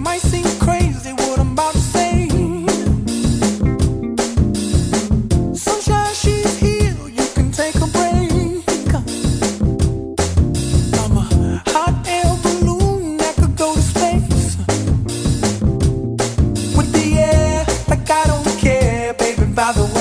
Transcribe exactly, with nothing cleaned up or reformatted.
might seem crazy what I'm about to say. Sunshine, she's here, you can take a break. I'm a hot air balloon that could go to space. With the air, like I don't care, baby, by the way.